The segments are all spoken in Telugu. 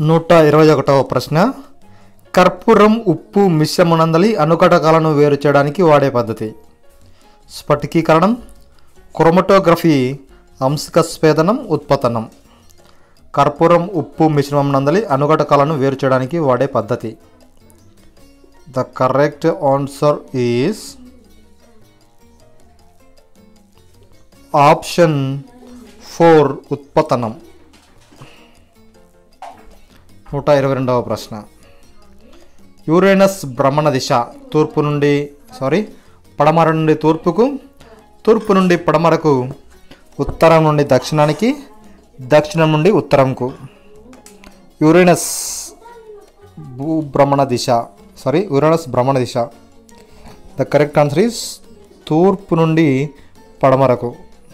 121వ ప్రశ్న కర్పూరం ఉప్పు మిశ్రమనందలి అనుకటకాలను వేరు చేయడానికి వాడే పద్ధతి స్ఫటికీకరణం క్రోమటోగ్రఫీ అంశక స్వేదనం ఉత్పతనం కర్పూరం ఉప్పు మిశ్రమం నందలి అనుకటకాలను వేరు చేయడానికి వాడే పద్ధతి the correct answer is option 4 ఉత్పతనం 122వ ప్రశ్న యురేనస్ భ్రమణ దిశ పడమర నుండి తూర్పుకు తూర్పు నుండి పడమరకు ఉత్తరం నుండి దక్షిణానికి దక్షిణం నుండి ఉత్తరంకు యురేనస్ భ్రమణ దిశ ద కరెక్ట్ ఆన్సర్ ఈస్ తూర్పు నుండి పడమరకు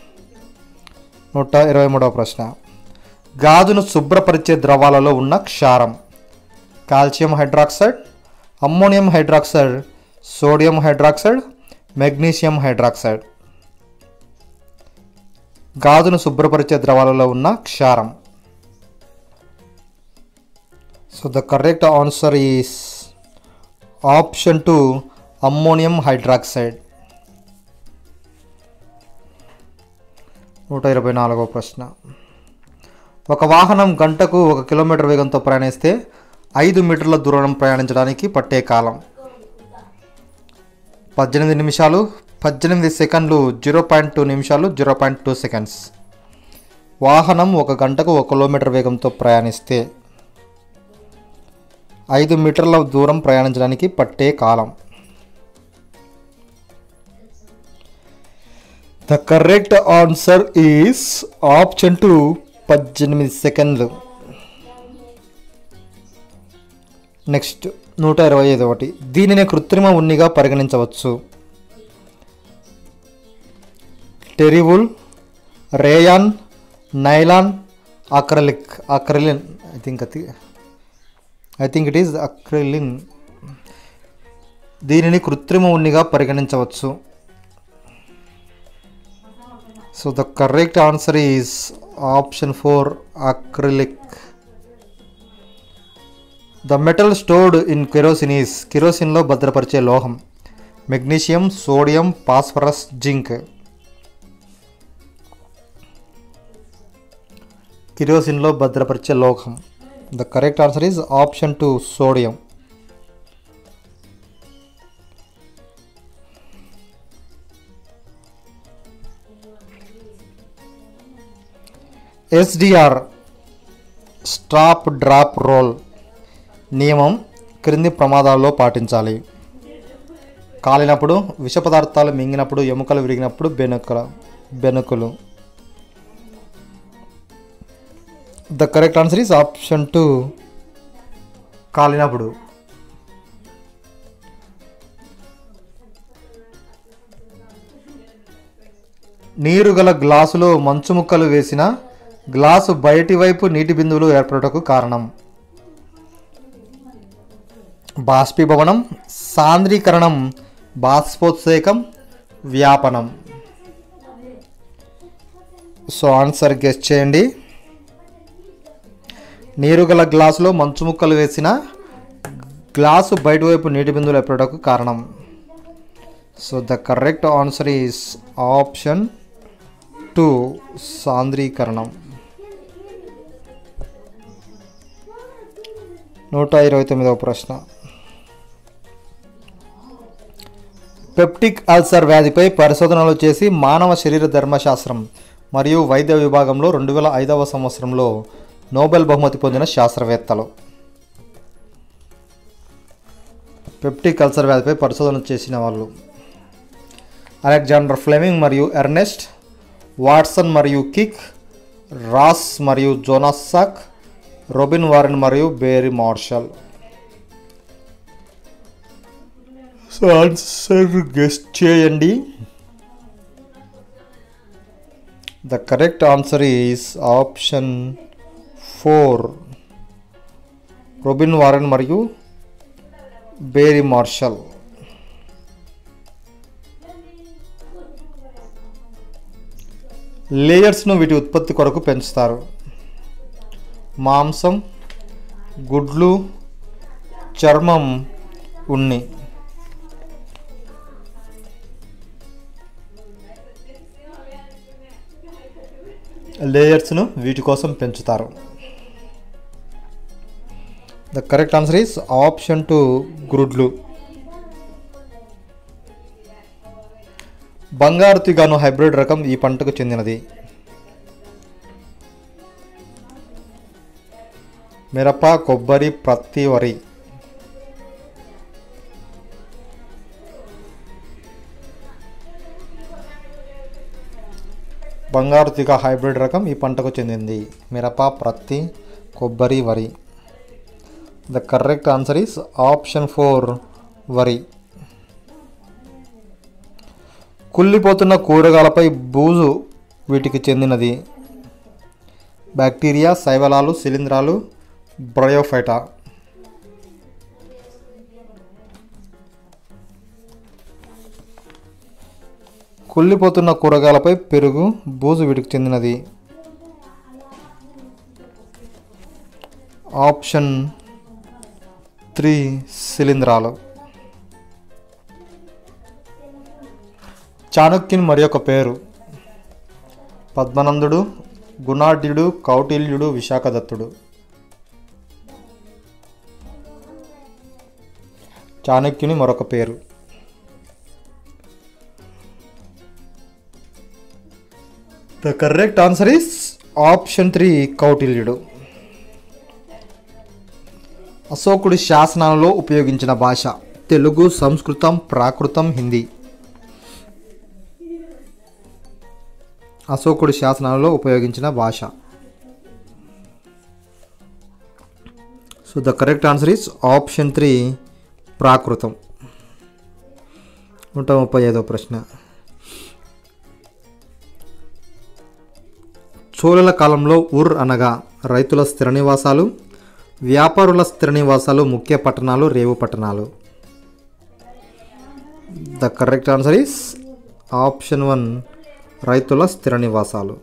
123వ ప్రశ్న గాజును శుభ్రపరిచే ద్రవాలలో ఉన్న క్షారం calcium hydroxide ammonium hydroxide sodium hydroxide magnesium hydroxide గాజును శుభ్రపరిచే ద్రవాలలో ఉన్న క్షారం so the correct answer is option 2 ammonium hydroxide 124వ ప్రశ్న ఒక వాహనం గంటకు 1 కిలోమీటర్ వేగంతో ప్రయాణిస్తే 5 మీటర్ల దూరం ప్రయాణించడానికి పట్టే కాలం 18 నిమిషాలు 18 సెకండ్లు 0.2 నిమిషాలు 0.2 సెకండ్స్ వాహనం 1 గంటకు 1 కిలోమీటర్ వేగంతో ప్రయాణిస్తే 5 మీటర్ల దూరం ప్రయాణించడానికి పట్టే కాలం the correct answer is option 2 18 సెకండ్లు నెక్స్ట్ 125 దీనిని కృత్రిమ ఉన్నిగా పరిగణించవచ్చు టెరివుల్ rayon nylon Acrilan I think it is Acrilan దీనిని కృత్రిమ ఉన్నిగా పరిగణించవచ్చు so the correct answer is option 4 acrylic the metal stored in kerosene is కెరోసిన్లో భద్రపరిచే లోహం మెగ్నీషియం సోడియం ఫాస్ఫరస్ జింక్ కెరోసిన్లో భద్రపరిచే లోహం the correct answer is option 2 sodium SDR stop drop roll నియమం క్రింది ప్రమాదాల్లో పాటించాలి కాలినప్పుడు విష పదార్థాలు మింగినప్పుడు ఎముకలు విరిగినప్పుడు బెనుకులు the correct answer is option 2 కాలినప్పుడు నీరు గల గ్లాసులో మంచు ముక్కలు వేసిన గ్లాసు బయటి వైపు నీటి బిందువులు ఏర్పడటకు కారణం బాష్పీభవనం సాంద్రీకరణం బాష్పోత్సేకం వ్యాపనం సో ఆన్సర్ గెస్ చేయండి నీరు గల గ్లాసులో మంచు ముక్కలు వేసిన గ్లాసు బయటి వైపు నీటి బిందువులు ఏర్పడటకు కారణం so the correct answer is option 2 సాంద్రీకరణం 129వ ప్రశ్న పెప్టిక్ అల్సర్ వ్యాధిపై పరిశోధనలు చేసి మానవ శరీర ధర్మశాస్త్రం మరియు వైద్య విభాగంలో 2005వ సంవత్సరంలో నోబెల్ బహుమతి పొందిన శాస్త్రవేత్తలు పెప్టిక్ అల్సర్ వ్యాధిపై పరిశోధన చేసిన వాళ్ళు అలెగ్జాండర్ ఫ్లెమింగ్ మరియు ఎర్నెస్ట్ వాట్సన్ మరియు కిక్ రాస్ మరియు జోనాస్ సాక్ రోబిన్ వారెన్ మరియు Barry Marshall so answer guess చేయండి the correct answer is option 4 Robin Warren మరియు బేరీ మార్షల్ లేయర్స్ను వీటి ఉత్పత్తి కొరకు పెంచుతారు మాంసం గుడ్లు, చర్మం, ఉన్ని. లేయర్స్ను వీటి కోసం పెంచుతారు. The correct answer is option 2 గుడ్లు. బంగారు తీగను హైబ్రిడ్ రకం ఈ పంటకు చెందినది. మిరప, కొబ్బరి, ప్రత్తి, వరి. బంగారు తీగ హైబ్రిడ్ రకం ఈ పంటకు చెందింది. మిరప, ప్రత్తి, కొబ్బరి, వరి. The correct answer is option 4 వరి. కుళ్ళిపోతున్న కూరగాయలపై బూజు వీటికి చెందినది. బ్యాక్టీరియా, శైవలాలు, శిలీంధ్రాలు, బ్రయోఫైటా. కుళ్ళిపోతున్న కూరగాయలపై పెరుగు, బూజు వీటికి చెందినది. ఆప్షన్ 3 శిలీంధ్రాలు. చాణక్యుని మరి ఒక పేరు. పద్మనందుడు, గుణాఢ్యుడు, కౌటిల్యుడు, విశాఖదత్తుడు. చాణక్యుని మరొక పేరు. The correct answer is option 3 కౌటిల్యుడు. అశోకుడి శాసనాలలో ఉపయోగించిన భాష. తెలుగు, సంస్కృతం, ప్రాకృతం, హిందీ. అశోకుడి శాసనాలలో ఉపయోగించిన భాష. So the correct answer is option 3 ప్రాకృతం. 135వ ప్రశ్న. చోళుల కాలంలో ఊర్ అనగా రైతుల స్థిర నివాసాలు, వ్యాపారుల స్థిర నివాసాలు, ముఖ్య పట్టణాలు, రేవు పట్టణాలు. The correct answer is option 1 రైతుల స్థిర నివాసాలు.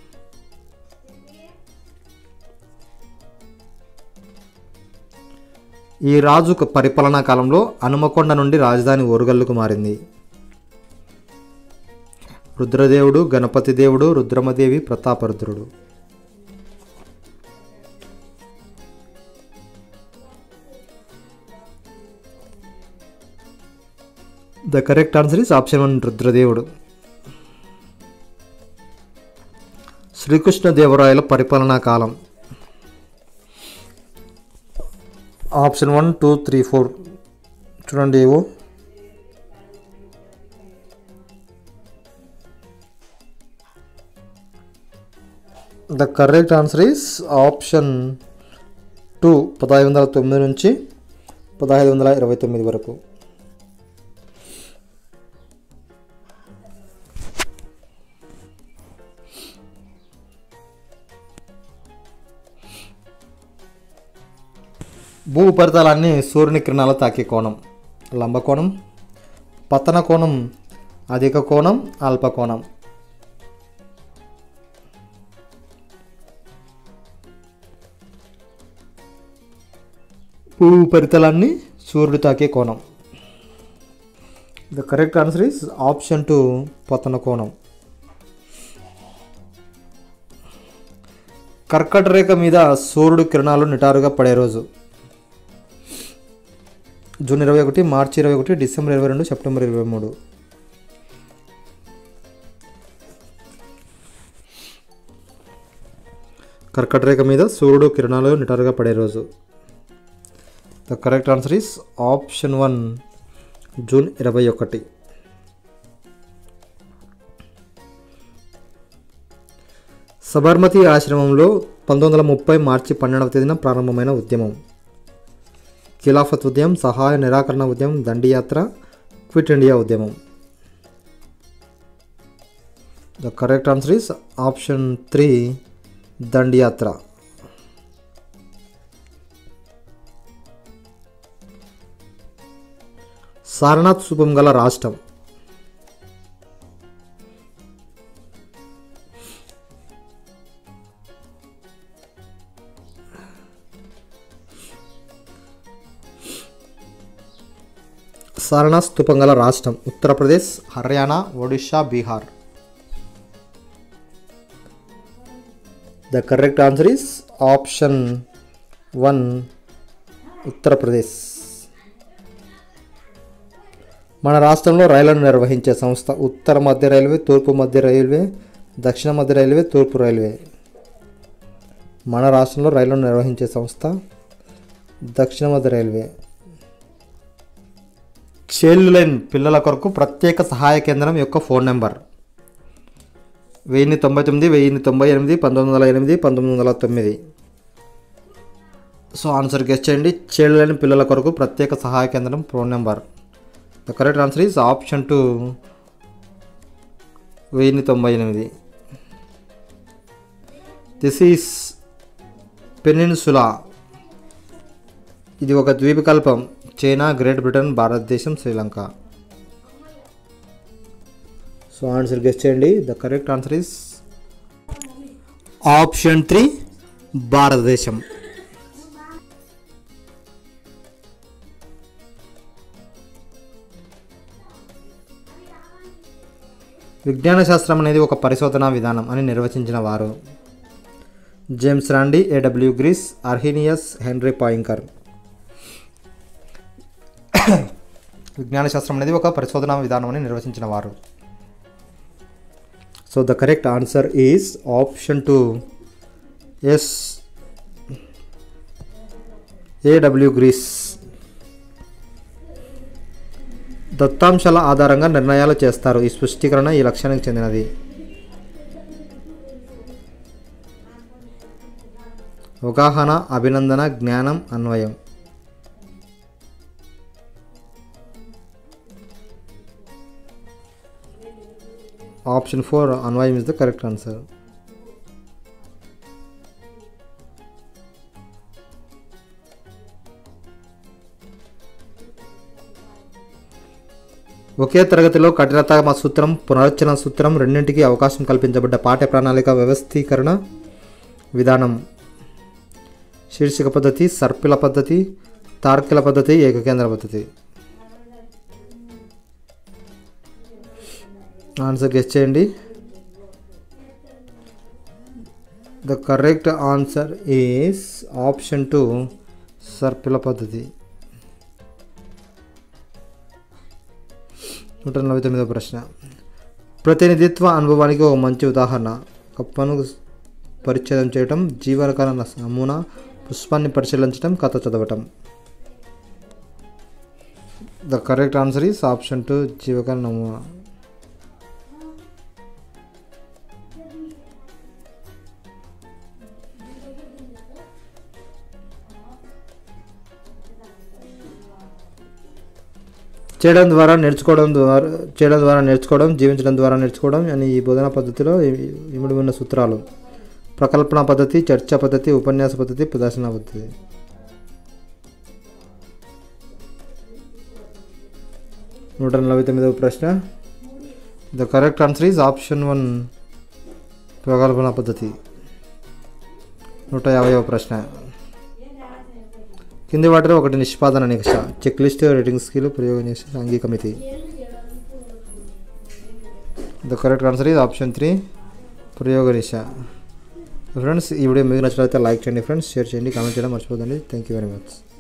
ఈ రాజు పరిపాలనా కాలంలో హనుమకొండ నుండి రాజధాని ఓరుగల్లుకు మారింది. రుద్రదేవుడు, గణపతి దేవుడు, రుద్రమదేవి, ప్రతాపరుద్రుడు. The correct answer is option 1 రుద్రదేవుడు. శ్రీకృష్ణదేవరాయల పరిపాలనా కాలం. ఆప్షన్ 1, 2, 3, 4 చూడండి. ఏవో the correct answer is option 2 1509 నుంచి 1529 వరకు. భూ ఉపరితలాన్ని సూర్యుని కిరణాలు తాకే కోణం. లంబకోణం, పతన కోణం, అధిక కోణం, అల్పకోణం. భూ ఉపరితలాన్ని సూర్యుడు తాకే కోణం. The correct answer is option 2 పతన కోణం. కర్కట రేఖ మీద సూర్యుడు కిరణాలు నిటారుగా పడే రోజు. జూన్ 21, మార్చి 21, డిసెంబర్ 22, సెప్టెంబర్ 23. కర్కట రేఖ మీద సూర్యుడు కిరణాలు నిటారుగా పడే రోజు. The correct answer is option 1 June 21. Sabarmati ఆశ్రమంలో 1930 మార్చి 12వ తేదీన ప్రారంభమైన ఉద్యమం. ఖిలాఫత్ ఉద్యమం, సహాయ నిరాకరణ ఉద్యమం, దండియాత్ర, క్విట్ ఇండియా ఉద్యమం. The correct answer is option 3 దండియాత్ర. సారనాథ్ స్థూపం గల రాష్ట్రం. ప్రసారణ స్థూపం గల రాష్ట్రం? Uttar Pradesh, Haryana, Odisha, Bihar. The correct answer is option 1 Uttar Pradesh. మన రాష్ట్రంలో రైళ్లను నిర్వహించే సంస్థ? ఉత్తర మధ్య రైల్వే, తూర్పు మధ్య రైల్వే, దక్షిణ మధ్య రైల్వే, తూర్పు రైల్వే. మన రాష్ట్రంలో రైళ్లను నిర్వహించే సంస్థ దక్షిణ మధ్య రైల్వే. చైల్డ్ లైన్ పిల్లల కొరకు ప్రత్యేక సహాయ కేంద్రం యొక్క phone number? 1099, 1098, 1908, 1909. So answer guess చేయండి. చైల్డ్ లైన్ పిల్లల కొరకు ప్రత్యేక సహాయ కేంద్రం ఫోన్ నెంబర్. The correct answer is option 2 1098. This is peninsula. ఇది ఒక ద్వీపకల్పం. చైనా, గ్రేట్ బ్రిటన్, భారతదేశం, శ్రీలంక. సో ఆన్సర్ గెస్ చేయండి. The correct answer is option 3 భారతదేశం. విజ్ఞాన శాస్త్రం అనేది ఒక పరిశోధనా విధానం అని నిర్వచించిన వారు? జేమ్స్ రాండీ, ఏడబ్ల్యూ గ్రీస్, అర్హీనియస్, హెన్రీ పాయింకర్. విజ్ఞాన శాస్త్రం అనేది ఒక పరిశోధనా విధానం అని నిర్వచించిన వారు? So the correct answer is option 2 S A W గ్రీస్. దత్తాంశాల ఆధారంగా నిర్ణయాలు చేస్తారు. ఈ స్పష్టీకరణ ఈ లక్ష్యానికి చెందినది? అవగాహన, అభినందన, జ్ఞానం, అన్వయం. ఆప్షన్ 4 అన్వయం ఇస్ ద కరెక్ట్ ఆన్సర్. ఒకే తరగతిలో కఠినత సూత్రం, పునరుచ్చరణ సూత్రం రెండింటికి అవకాశం కల్పించబడ్డ పాఠ్య ప్రణాళిక వ్యవస్థీకరణ విధానం? శీర్షిక పద్ధతి, సర్పిల పద్ధతి, తార్కిల పద్ధతి, ఏకకేంద్ర పద్ధతి. ఆన్సర్ గెస్ చేయండి. The correct answer is option 2 సర్పిల పద్ధతి. 149వ ప్రశ్న. ప్రతినిధిత్వ అనుభవానికి ఒక మంచి ఉదాహరణ? కప్పను పరిచ్ఛేదం చేయటం, జీవనకాల నమూనా, పుష్పాన్ని పరిశీలించడం, కథ చదవటం. The correct answer is option 2 జీవకాల నమూనా. చేయడం ద్వారా నేర్చుకోవడం, జీవించడం ద్వారా నేర్చుకోవడం అని ఈ బోధనా పద్ధతిలో ఇమిడి ఉన్న సూత్రాలు? ప్రకల్పన పద్ధతి, చర్చా పద్ధతి, ఉపన్యాస పద్ధతి, ప్రదర్శన పద్ధతి. నూట 149వ ప్రశ్న. The correct answer is option 1 ప్రకల్పన పద్ధతి. 150వ ప్రశ్న. కింది వాటిలో ఒకటి నిష్పాదన నిష్ట? చెక్ లిస్ట్, రేటింగ్ స్కేల్, ప్రయోగ నిష్ట, సాంఘిక మితి. The correct answer is option 3 ప్రయోగ నిష్ట. ఫ్రెండ్స్ ఈ వీడియో మీకు నచ్చినట్లయితే లైక్ చేయండి ఫ్రెండ్స్, షేర్ చేయండి, కామెంట్ చేయడం మర్చిపోదండి. Thank you very much.